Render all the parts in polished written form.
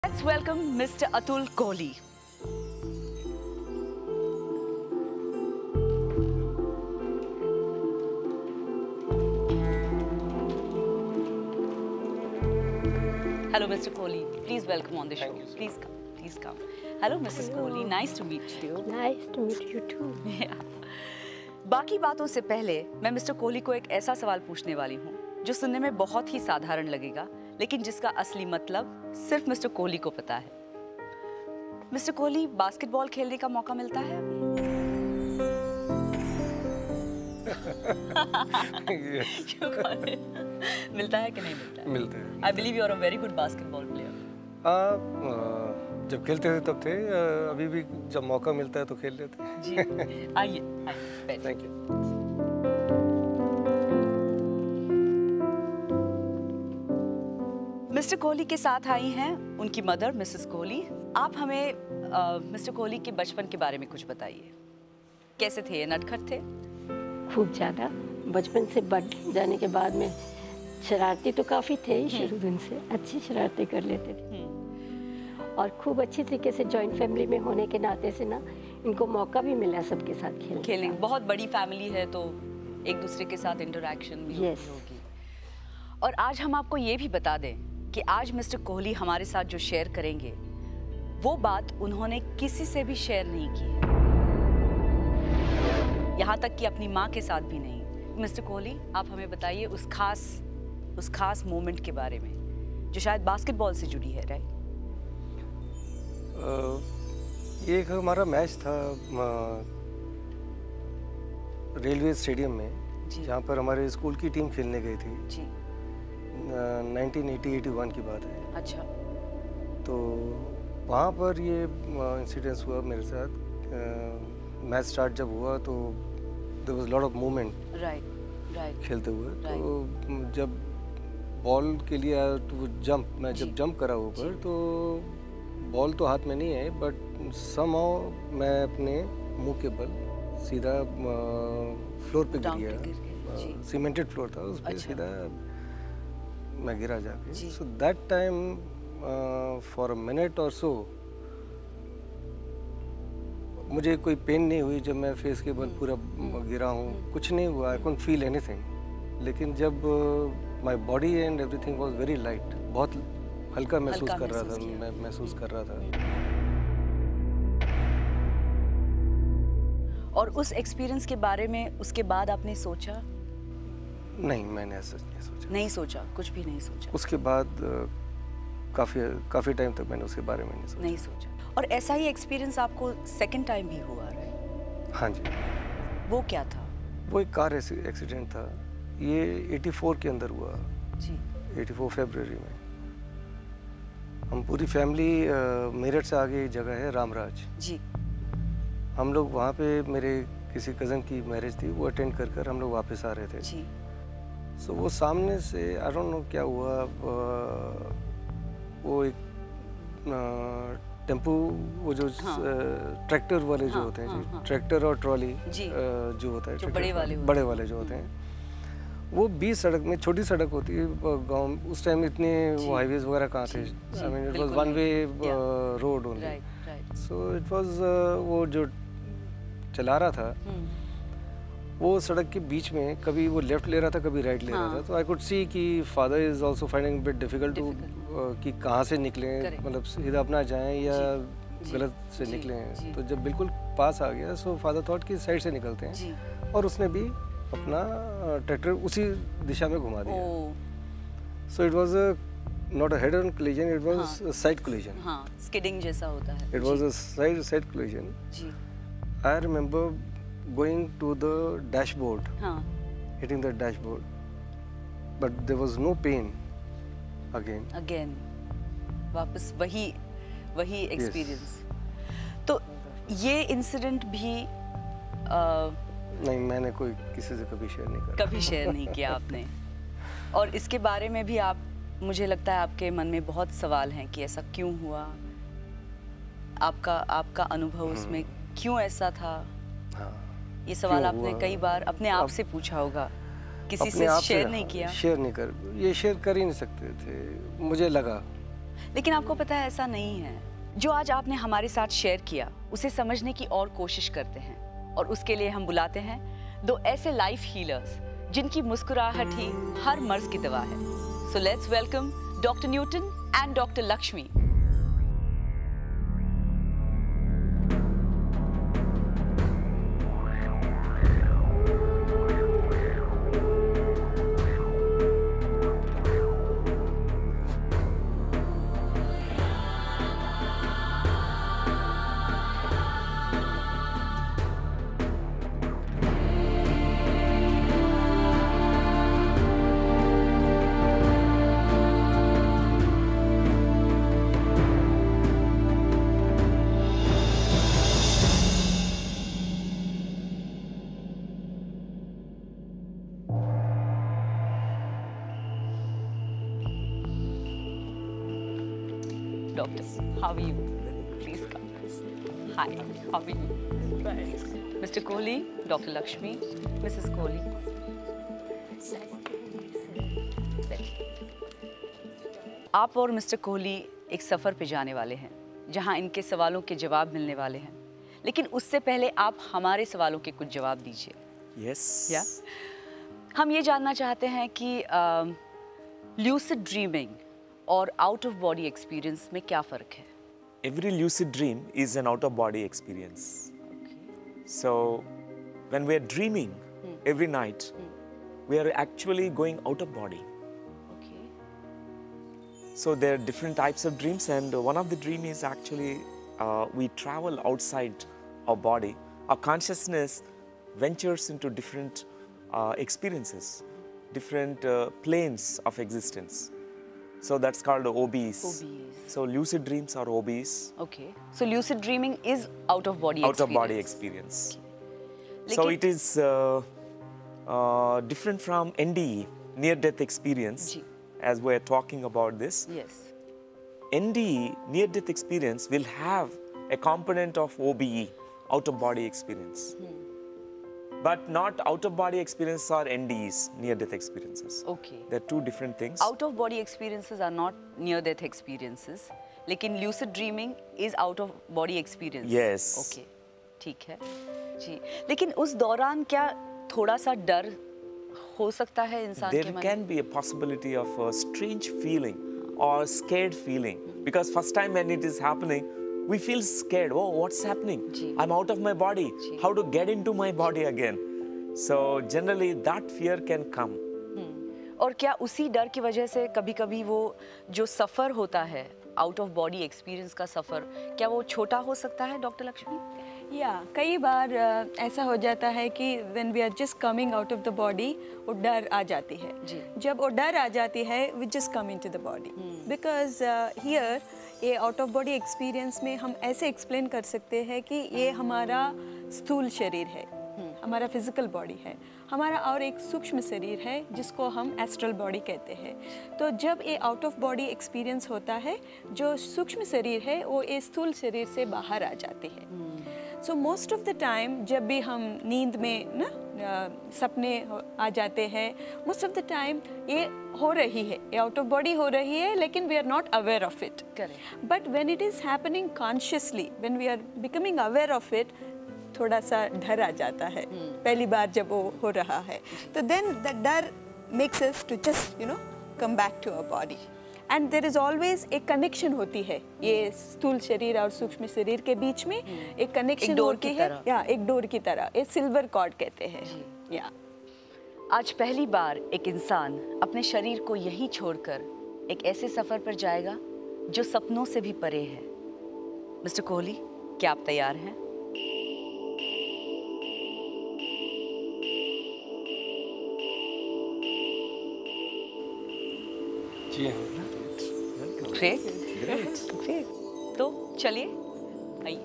Let's welcome Mr. Atul Kohli. Hello, Mr. Kohli. Please welcome on the show. Please come. Please come. Hello, Mrs. Kohli. Nice to meet you. Nice to meet you too. Yeah. बाकी बातों से पहले मैं mister Kohli को एक ऐसा सवाल पूछने वाली हूँ जो सुनने में बहुत ही साधारण लगेगा, लेकिन जिसका असली मतलब सिर्फ मिस्टर कोहली को पता है। मिस्टर कोहली, बास्केटबॉल खेलने का मौका मिलता है? मिलता है कि नहीं मिलता है? मिलते हैं। I believe you are a very good basketball player. जब खेलते थे तब थे, अभी भी जब मौका मिलता है तो खेल लेते हैं। जी, आइए। Thank you. मिस्टर कोहली के साथ आई हैं उनकी मदर मिसेस कोहली। आप हमें मिस्टर कोहली के बचपन के बारे में कुछ बताइए। कैसे थे ये? नटखट थे? खूब ज़्यादा। बचपन से बढ़ जाने के बाद में शरारती तो काफ़ी थे ही शुरू दिन से, अच्छी शरारतें कर लेते थे और खूब अच्छी तरीके से जॉइंट फैमिली में होने के नाते से ना इनको मौका भी मिला सबके साथ खेलने का। बहुत बड़ी फैमिली है तो एक दूसरे के साथ इंटरेक्शन भी होगी। और आज हम आपको ये भी बता दें कि आज मिस्टर कोहली हमारे साथ जो शेयर करेंगे वो बात उन्होंने किसी से भी शेयर नहीं की है, यहाँ तक कि अपनी माँ के साथ भी नहीं। मिस्टर कोहली, आप हमें बताइए उस खास मोमेंट के बारे में जो शायद बास्केटबॉल से जुड़ी है, राइट? ये एक हमारा मैच था रेलवे स्टेडियम में, जहाँ पर हमारे स्कूल की टीम खेलने गई थी। जी। 1980-81 की बात है। अच्छा। तो वहाँ पर ये इंसिडेंस हुआ मेरे साथ। मैच स्टार्ट जब हुआ तो there was lot of movement right खेलते हुए। तो जब बॉल के लिए आया तो वो मैं जब जंप करा ऊपर तो बॉल तो हाथ में नहीं है, बट समहाउ मैं अपने मुंह के बल सीधा फ्लोर पे गिर गया। सीमेंटेड फ्लोर था, उस पे सीधा मैं गिरा जाके। So that time for a minute और सो मुझे कोई पेन नहीं हुई जब मैं फेस के बल पूरा गिरा हूँ, कुछ नहीं हुआ। I couldn't feel anything. लेकिन जब my body and everything was very light, बहुत हल्का महसूस कर रहा था, मैं महसूस कर रहा था। और उस एक्सपीरियंस के बारे में उसके बाद आपने सोचा? नहीं, मैंने ऐसा नहीं सोचा। कुछ भी नहीं सोचा। उसके बाद काफ़ी टाइम तक मैंने उसके बारे में नहीं सोचा। और ऐसा ही एक्सपीरियंस आपको सेकंड टाइम भी हुआ, राइट? हाँ जी। वो क्या था? वो एक कार एक्सीडेंट था। ये 84 के अंदर हुआ जी। 84 फरवरी में। हम पूरी फैमिली मेरठ से आगे एक जगह है रामराज जी। हम लोग वहाँ पे मेरे किसी कज़न की मैरिज थी, वो अटेंड कर हम लोग वापस आ रहे थे जी। सो वो सामने से आई डोंट नो क्या हुआ, वो एक टेम्पो, वो जो ट्रैक्टर वाले जो होते हैं जी, ट्रैक्टर और ट्रॉली जो होता है, जो बड़े वाले जो होते हैं, वो 20 सड़क में, छोटी सड़क होती है गांव, उस टाइम इतने वो हाईवेज वगैरह कहाँ थे। I mean it was one way road only. So it was वो जो चला रहा था वो सड़क के बीच में कभी वो लेफ्ट ले रहा था, कभी राइट ले रहा था। तो आई कुड सी कि father is also finding bit difficult to कि कहाँ से निकलें, मतलब सीधा अपना जाएं या गलत से निकलें। तो जब बिल्कुल पास आ गया सो फादर थॉट कि साइड से निकलते हैं, और उसने भी अपना ट्रैक्टर उसी दिशा में घुमा दिया। So it was not a head on collision, it was side collision. Skidding जैसा होता है। It was a side collision. I remember going to the dashboard, hitting the dashboard, but there was no pain again. वापस वही experience. तो ये incident भी नहीं, मैंने किसी से कभी शेयर नहीं किया आपने। और इसके बारे में भी मुझे लगता है आपके मन में बहुत सवाल हैं कि ऐसा क्यों हुआ, आपका अनुभव उसमें क्यों ऐसा था। ये सवाल आपने कई बार अपने आप से पूछा होगा, किसी से शेयर नहीं किया? शेयर नहीं कर ही नहीं सकते थे, मुझे लगा। लेकिन आपको पता है ऐसा नहीं है। जो आज आपने हमारे साथ शेयर किया उसे समझने की और कोशिश करते हैं, और उसके लिए हम बुलाते हैं दो ऐसे लाइफ हीलर्स जिनकी मुस्कुराहट ही हर मर्ज की दवा है। So let's welcome doctor Newton and doctor Lakshmi. Doctor, how are you? Please come. Hi, how are you? Fine. Mr. Kohli, Dr. Lakshmi, Mrs. Kohli. आप और मिस्टर कोहली एक सफ़र पे जाने वाले हैं जहां इनके सवालों के जवाब मिलने वाले हैं, लेकिन उससे पहले आप हमारे सवालों के कुछ जवाब दीजिए। Yes. या हम ये जानना चाहते हैं कि ल्यूसिड ड्रीमिंग और आउट ऑफ बॉडी एक्सपीरियंस में क्या फ़र्क है? Every lucid dream is an out of body experience. So when we are dreaming every night, we are actually going out of body. Okay. So there are different types of dreams, and one of the dream is actually we travel outside our body. Our consciousness ventures into different experiences, different planes of existence. So that's called OBs. OBs. So lucid dreams are OBs. Okay. So lucid dreaming is out of body Out experience. of body experience. So लेकिन- it is different from NDE, near death experience, ji. as we are talking about this. Yes. NDE, near death experience, will have a component of OBE, out of body experience. But not out of body experience or NDEs, near death experiences. Okay. They're two different things. Out of body experiences are not near death experiences, लेकिन lucid dreaming is out of body experience. Yes. Okay. ठीक है जी। लेकिन उस दौरान क्या थोड़ा सा डर हो सकता है इंसान के There मन can be a possibility of a strange feeling or scared feeling, because first time when it is happening, we feel scared. Oh, what's happening? Ji. I'm out of my body. Ji. How to get into my body again? So generally that fear can come. और क्या उसी डर की वजह से कभी-कभी वो जो सफ़र होता है आउट ऑफ बॉडी एक्सपीरियंस का सफ़र, क्या वो छोटा हो सकता है डॉक्टर लक्ष्मी? या कई बार ऐसा हो जाता है कि when we are just coming out of the body वो डर आ जाती है। जी। जब वो डर आ जाती है we just come into the body, because here ये आउट ऑफ बॉडी एक्सपीरियंस में हम ऐसे एक्सप्लेन कर सकते हैं कि ये हमारा स्थूल शरीर है, हमारा फिजिकल बॉडी है, हमारा और एक सूक्ष्म शरीर है जिसको हम एस्ट्रल बॉडी कहते हैं। तो जब ये आउट ऑफ बॉडी एक्सपीरियंस होता है, जो सूक्ष्म शरीर है वो ये स्थूल शरीर से बाहर आ जाती है। So most of the time जब भी हम नींद में ना सपने आ जाते हैं, मोस्ट ऑफ द टाइम ये हो रही है, ये आउट ऑफ बॉडी हो रही है, लेकिन we are not aware of it. Correct. But when it is happening consciously, when we are becoming aware of it, थोड़ा सा डर आ जाता है पहली बार जब वो हो रहा है। तो देन द डर makes us to just come back to our body, and there is always एक कनेक्शन होती है ये स्थूल शरीर और सूक्ष्म शरीर के बीच में, एक कनेक्शन डोर होती की है, तरह। या एक डोर की तरह, ये सिल्वर कॉर्ड कहते हैं। या आज पहली बार एक इंसान अपने शरीर को यहीं छोड़कर एक ऐसे सफ़र पर जाएगा जो सपनों से भी परे है। मिस्टर कोहली, क्या आप तैयार हैं? जी हाँ। Great great. तो चलिए आइए।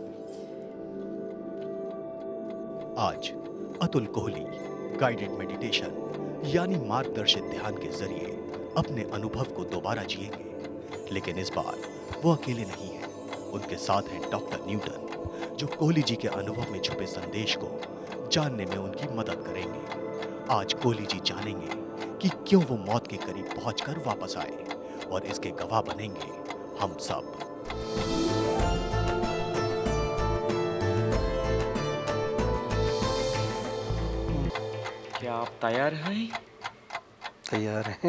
आज अतुल कोहली गाइडेड मेडिटेशन यानी मार्गदर्शित ध्यान के जरिए अपने अनुभव को दोबारा जिएंगे, लेकिन इस बार वो अकेले नहीं हैं। उनके साथ हैं डॉक्टर न्यूटन, जो कोहली जी के अनुभव में छुपे संदेश को जानने में उनकी मदद करेंगे। आज कोहली जी जानेंगे कि क्यों वो मौत के करीब पहुंचकर वापस आए, और इसके गवाह बनेंगे हम सब। क्या आप तैयार हैं? तैयार हैं।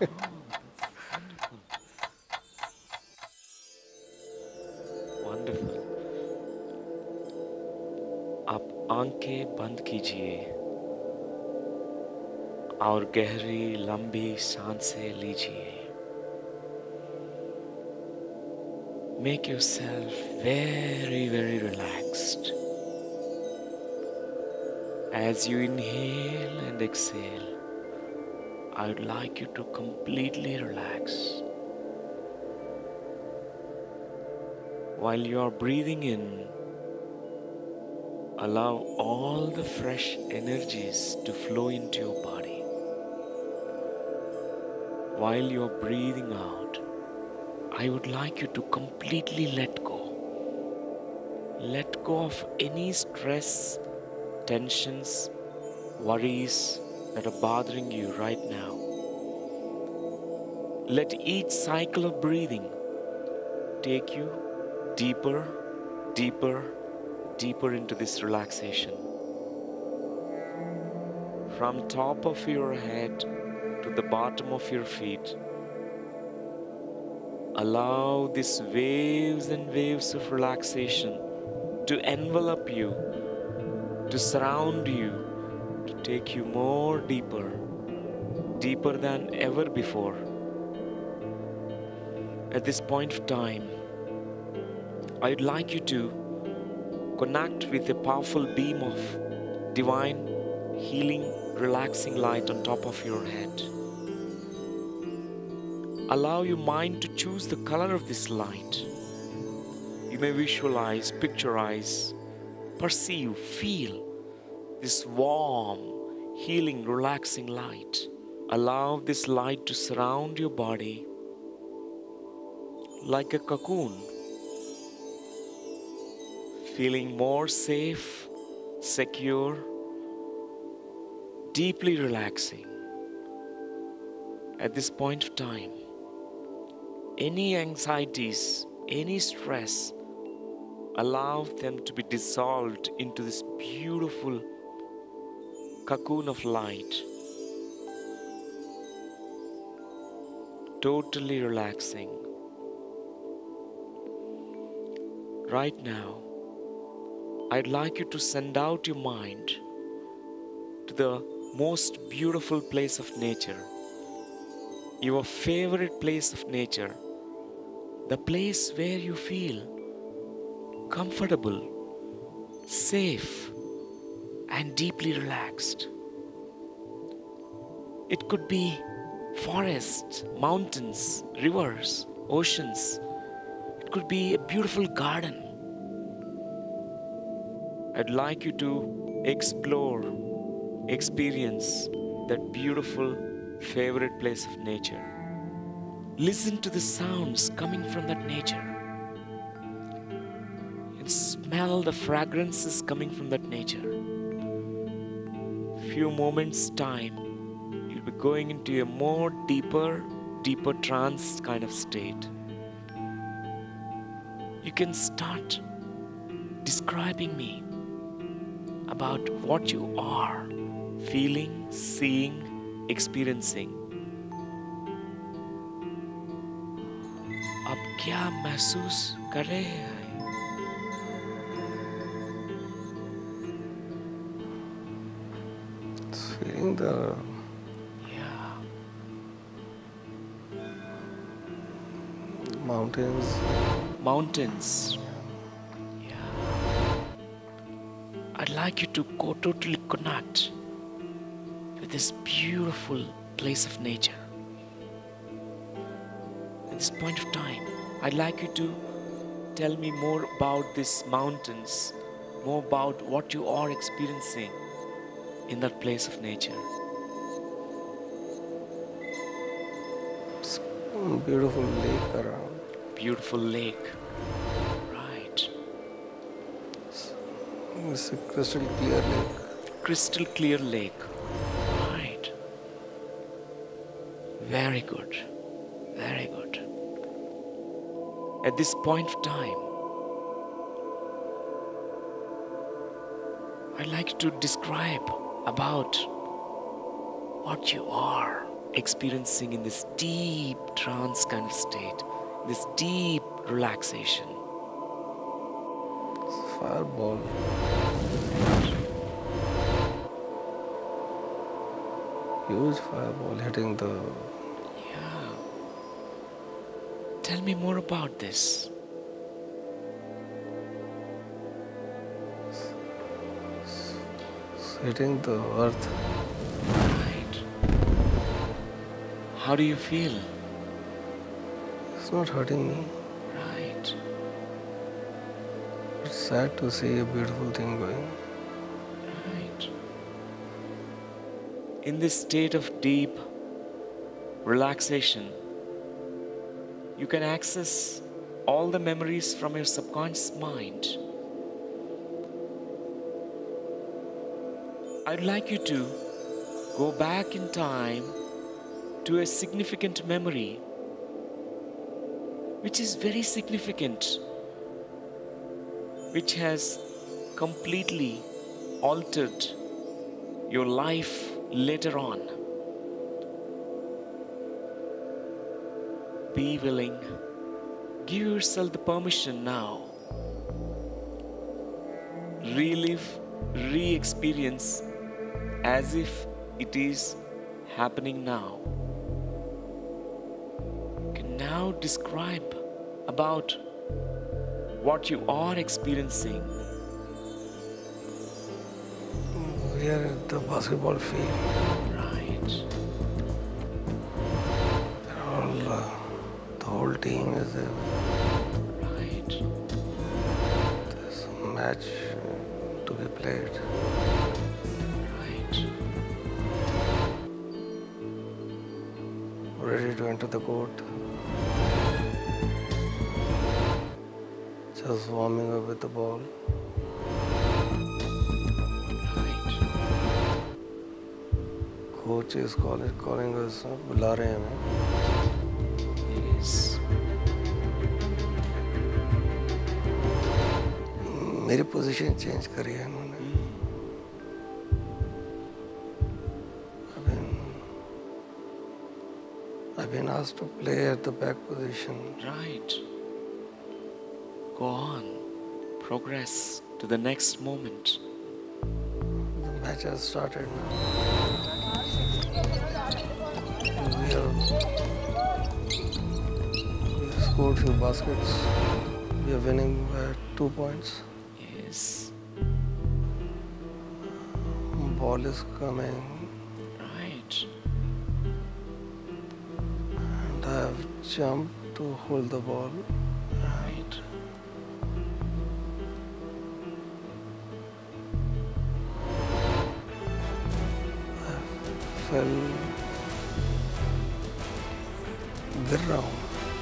वंडरफुल। आप आंखें बंद कीजिए और गहरी लंबी सांसें लीजिए। Make yourself very, very relaxed. As you inhale and exhale, I would like you to completely relax. While you are breathing in, allow all the fresh energies to flow into your body. While you are breathing out, I would like you to completely let go. Let go of any stress, tensions, worries that are bothering you right now. Let each cycle of breathing take you deeper, deeper, deeper into this relaxation. From top of your head to the bottom of your feet, allow these waves and waves of relaxation to envelop you, to surround you, to take you more deeper, deeper than ever before. At this point of time, I'd like you to connect with a powerful beam of divine, healing, relaxing light on top of your head. Allow your mind to choose the color of this light. You may visualize, picturize, perceive, feel this warm, healing, relaxing light. Allow this light to surround your body like a cocoon, feeling more safe, secure, deeply relaxing. At this point of time, any anxieties, any stress, allow them to be dissolved into this beautiful cocoon of light. Totally relaxing. Right now, I'd like you to send out your mind to the most beautiful place of nature, your favorite place of nature, the place where you feel comfortable, safe, and deeply relaxed. It could be forests, mountains, rivers, oceans. It could be a beautiful garden. I'd like you to explore, experience that beautiful favorite place of nature. Listen to the sounds coming from that nature. And smell the fragrances coming from that nature. Few moments time, you'll be going into a more deeper trance kind of state. You can start describing me about what you are feeling, seeing, experiencing. आप क्या महसूस कर रहे हैं? Feeling the mountains. Yeah. I'd like you to go totally connect with this beautiful place of nature. At this point of time, I'd like you to tell me more about these mountains, more about what you are experiencing in that place of nature. Beautiful lake around. Beautiful lake. Right. It's a crystal clear lake. Crystal clear lake. Right. Very good. Very good. at this point of time, I'd like to describe about what you are experiencing in this deep trance kind of state, this deep relaxation. Fireball. Huge fireball hitting the... Yeah. Tell me more about this. hitting the earth. Right. How do you feel? It's not hurting me. Right. It's sad to see a beautiful thing going. Right. In this state of deep relaxation, you can access all the memories from your subconscious mind. I'd like you to go back in time to a significant memory, which is very significant, which has completely altered your life later on. Be willing. Give yourself the permission now. Relive, re-experience as if it is happening now. You can now describe about what you are experiencing. We are at the basketball field. Right. The whole team is there. Right. There's a match to be played. Right. Ready to enter the court. Just warming up with the ball. Right. Coach is calling us. बुला रहे हैं हमें. Yes. मेरी position change करी है इन्होंने. I've been asked to play at the back position. Right. Go on. Progress to the next moment. The match has started now. We scored few baskets. We are winning by 2 points. Yes. Ball is coming. Right. And I have jumped to hold the ball. Right. Fell. गिर रहा हूँ.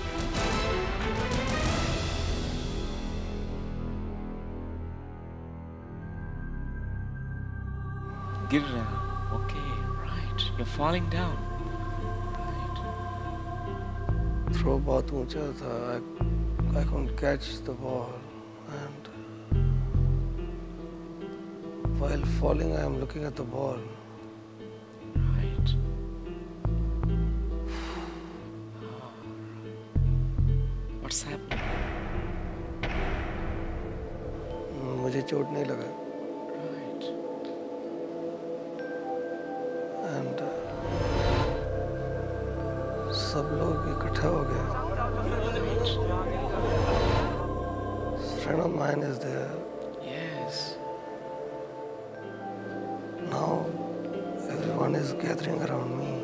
Gira. Okay. Right. You're falling down. Right. Throw बहुत ऊंचा था. I couldn't catch the ball. And while falling, I am looking at the ball. Right. What's happening? मुझे चोट नहीं लगा. Right. And सब लोग इकट्ठा हो गए. Friend of mine is there. Yes. Now everyone is gathering around me.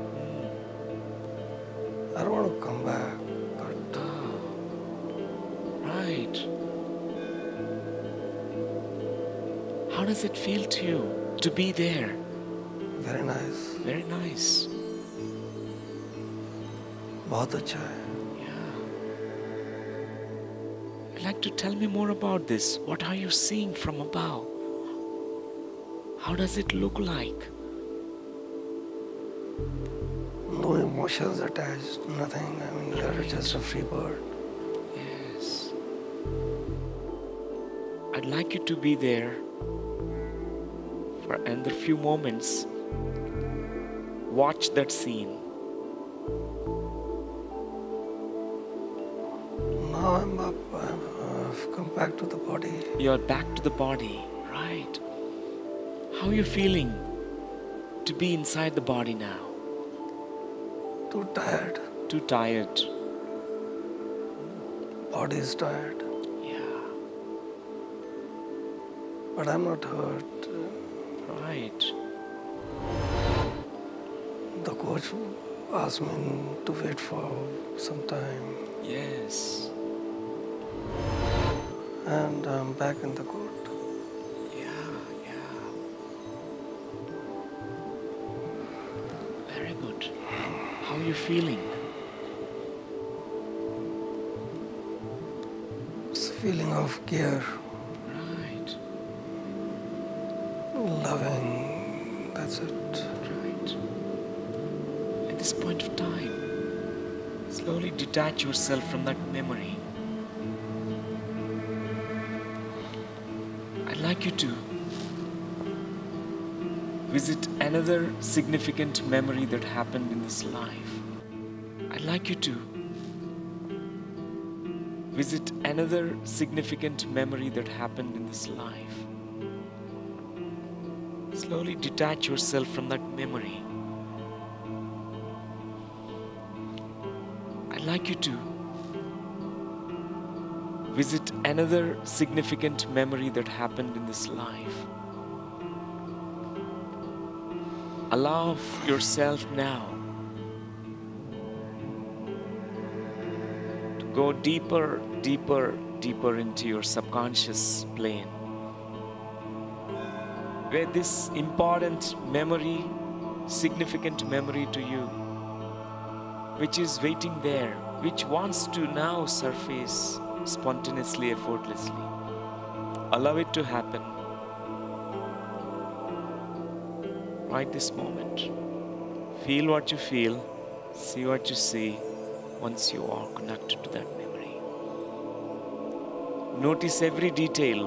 I don't want to come back, but Right. How does it feel to you to be there? very nice. Very nice. बहुत अच्छा है. Yeah. I'd like to tell me more about this. What are you seeing from above? How does it look like? No emotions attached, nothing. I mean, you're just a free bird. Yes. I'd like you to be there for another few moments. Watch that scene. Now I'm up. I've come back to the body. You're back to the body, right? How are you feeling to be inside the body now? Too tired. Too tired. Body is tired. Yeah, But I'm not hurt. right. The coach asked me to wait for some time. Yes. And I'm back in the court. Yeah. Very good. How are you feeling? It's a feeling of care, Right. loving. That's it. Right. At this point of time, slowly detach yourself from that memory. I'd like you to visit another significant memory that happened in this life. I'd like you to visit another significant memory that happened in this life. Slowly detach yourself from that memory. I'd like you to visit another significant memory that happened in this life. Allow yourself now to go deeper, deeper, deeper into your subconscious plane, where this important memory, significant memory to you, which is waiting there, which wants to now surface spontaneously, effortlessly. Allow it to happen right this moment. Feel what you feel, see what you see once you are connected to that memory. Notice every detail.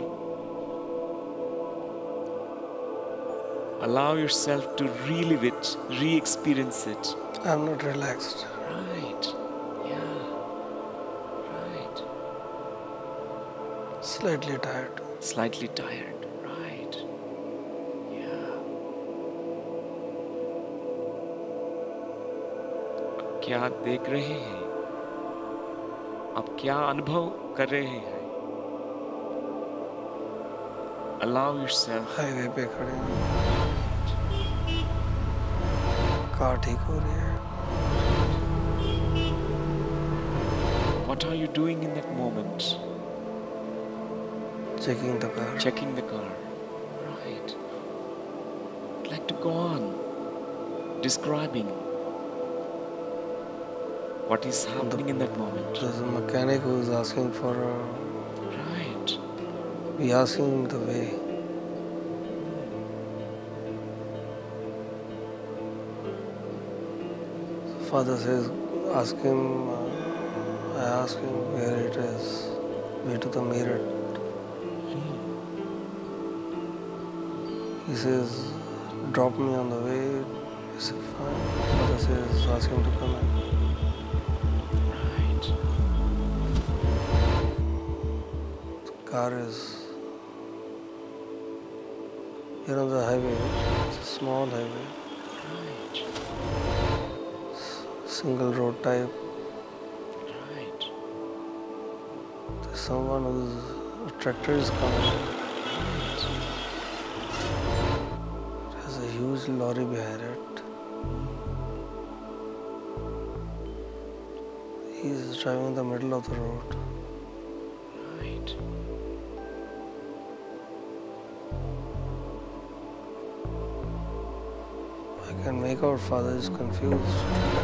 Allow yourself to relive it, re-experience it. I'm not relaxed. Right. Yeah. Right. Slightly tired. Slightly tired. Right. Yeah. अब क्या देख रहे हैं? अब क्या अनुभव कर रहे हैं? Allow yourself. हाईवे पे खड़े हैं। कार ठीक हो रही है। What are you doing in that moment? Checking the car. Checking the car. Right. I'd like to go on describing what is happening in that moment. There's a mechanic who is asking for Right. we asking the way. Father says, ask him, I ask him where it is, way to the mirror. He says, drop me on the way. He said, fine. Father says, ask him to come in. Right. The car is here on the highway. It's a small highway, Right. single road type. Right. There's someone who's a tractor is coming. There's a huge lorry behind it. He's driving in the middle of the road. Right. I can make out Father is confused.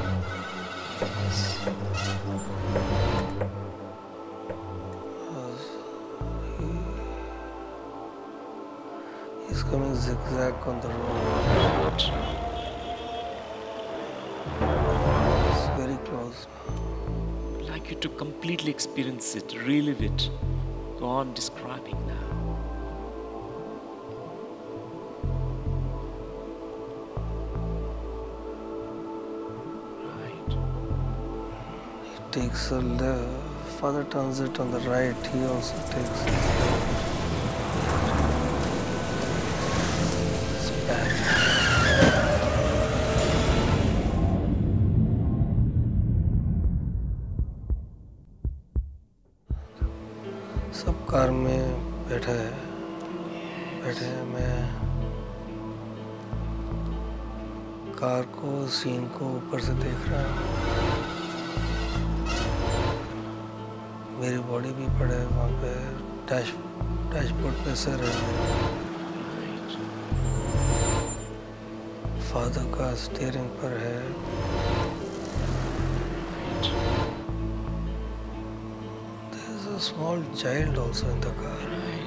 He's coming zigzag on the road. It's very close now. I'd like you to completely experience it, relive it. Go on describing now. takes a left, father turns it on the right, he also takes it left. It's back. सब car में बैठे हैं, मैं car को, scene को ऊपर से देख रहा हूँ। मेरी बॉडी भी पड़े है वहाँ पे, डैशबोर्ड पे सर है मेरा। फादर का स्टीयरिंग पर है। There is a small child also in the car.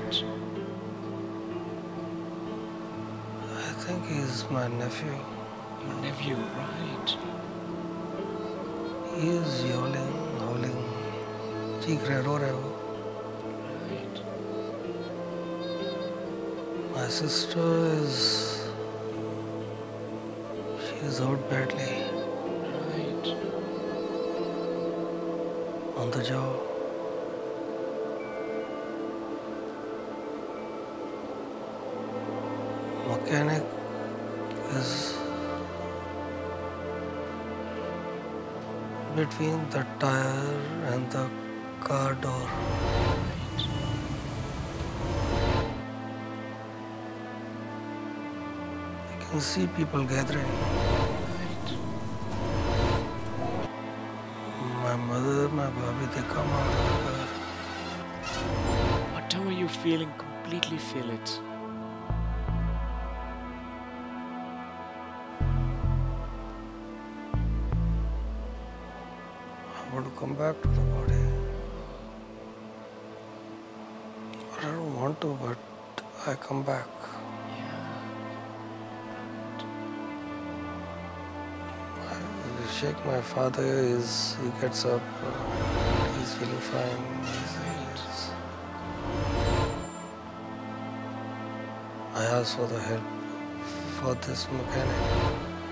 I think he is my nephew. Your nephew, right? He is howling. चीख रहे, रो रहे वो। Right. My sister she is hurt badly Right. on the jaw. Mechanic is between the tire and the car door. I can see people gathering. My mother, my baby, they come out of the car. Whatever you're feeling, completely feel it. I want to come back to the body. I don't want to, but I come back. I shake my father, he gets up, he's feeling fine. I asked for the help for this mechanic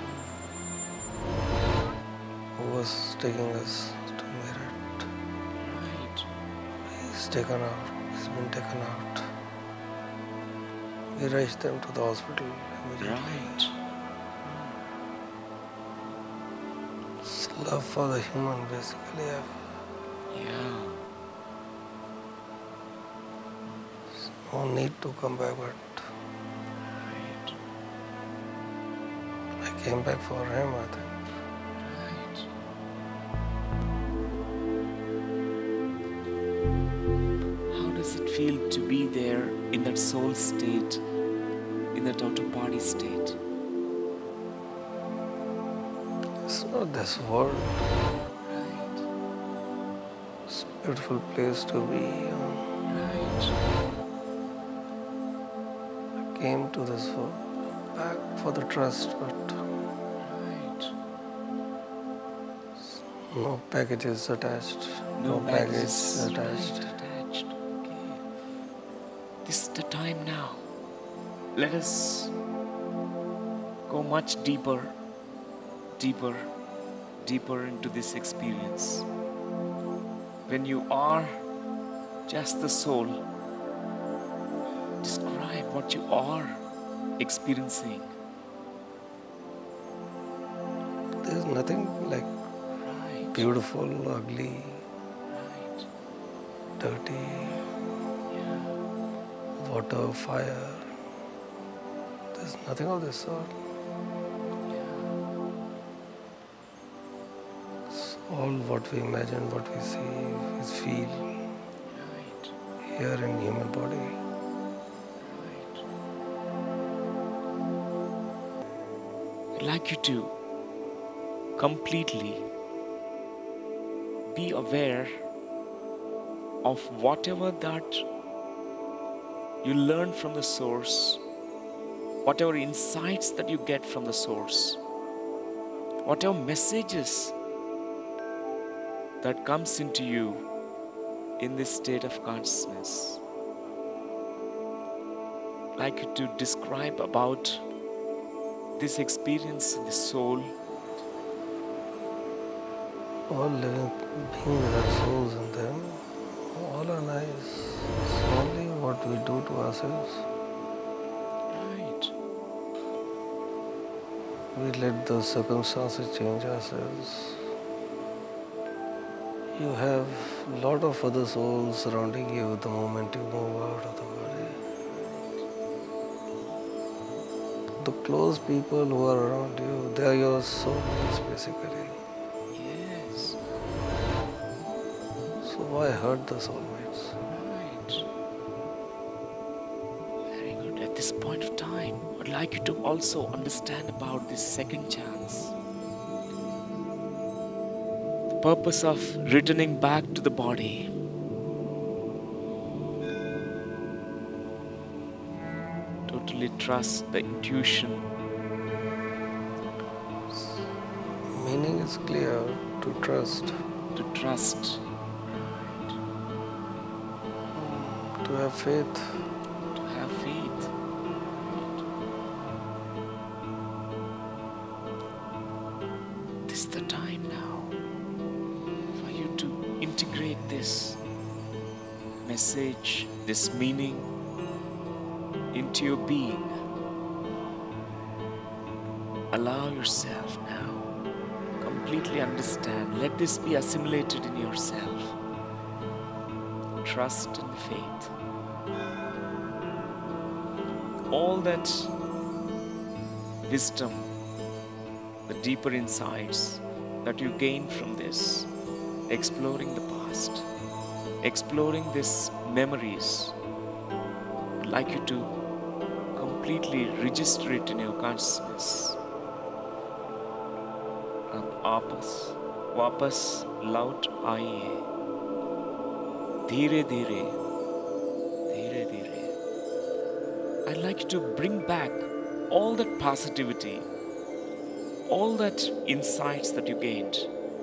who was taking us to Meerut. He's taken out. He's been taken out. We rushed them to the hospital immediately. Right. It's love for the human, basically. Yeah. No need to come back, but I came back for him, I think. How does it feel to be there in that soul state, in that outer body state? It's not this world. It's a beautiful place to be. I came to this world back for the trust, but no packages attached. No baggage attached. Okay. This is the time now. Let us go much deeper, deeper, deeper into this experience. When you are just the soul, describe what you are experiencing. There's nothing like beautiful, ugly, dirty, water, fire. There's nothing of this sort. It's all what we imagine, what we see, we feel here in human body. I'd like you to completely be aware of whatever that you learn from the source, whatever insights that you get from the source, whatever messages that comes into you in this state of consciousness. I'd like you to describe about this experience in the soul, All living beings have souls in them. All are nice. It's only what we do to ourselves. Right. We let the circumstances change ourselves. You have a lot of other souls surrounding you the moment you move out of the body. The close people who are around you, they are your soulmates basically. Yes. So why hurt the soulmates? Right. Very good. At this point of time, I'd like you to also understand about this second chance. The purpose of returning back to the body. Totally trust the intuition. Meaning is clear, to trust, To trust. to have faith. To have faith. This is the time now for you to integrate this message, this meaning into your being. Allow yourself now. Completely understand. Let this be assimilated in yourself. Trust and faith. All that wisdom, the deeper insights that you gain from this, exploring the past, exploring these memories, I'd like you to completely register it in your consciousness. अब वापस लौट आइए, धीरे धीरे, धीरे धीरे. I'd like you to bring back all that positivity, all that insights that you gained.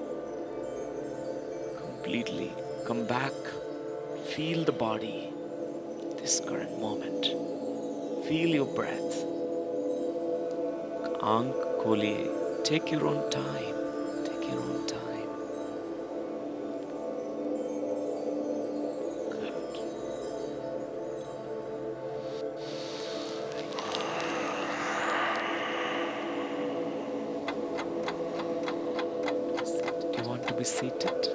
Completely come back, feel the body, this current moment. Feel your breath. आंख खोलिए. Take your own time. Take your own time. Good. Do you want to be seated?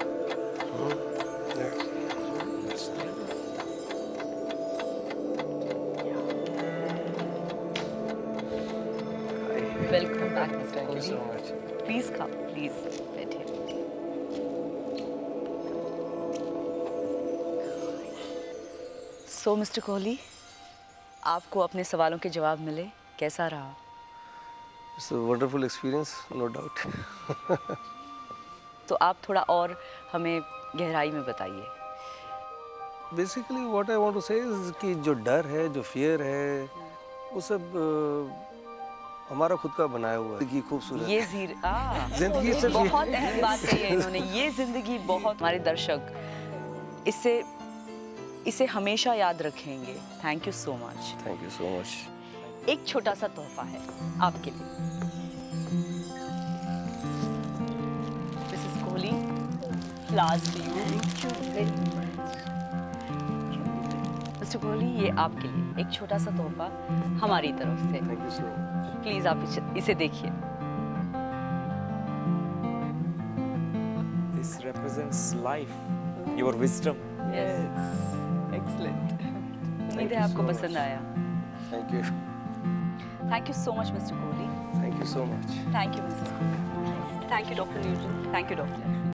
Welcome back, Mr. Thank you so Kohli. much. Please come, please. बैठिए. So, Mr. Kohli, आपको अपने सवालों के जवाब मिले, कैसा रहा? It's a wonderful experience, no doubt. तो आप थोड़ा और हमें गहराई में बताइए. Basically, what I want to say is कि जो डर है, जो fear है, वो सब हमारा खुद का बनाया हुआ है. जिंदगी खूबसूरत. ये जिंदगी से बहुत अहम बात कही है इन्होंने. ये जिंदगी बहुत, हमारे दर्शक इसे हमेशा याद रखेंगे. Thank you so much. Thank you so much. एक छोटा सा तोहफा है आपके लिए. Mrs Kohli, flowers to you. Mr Kohli, ये आपके लिए एक छोटा सा तोहफा हमारी तरफ से. Thank you so much. Please आप इसे देखिए. This represents life, your wisdom. Yes, excellent. उम्मीद है आपको पसंद आया. Thank you. Thank you so much Mr Kohli. Thank you so much. Thank you Mrs Kohli. Thank you doctor Newton. Thank you doctor.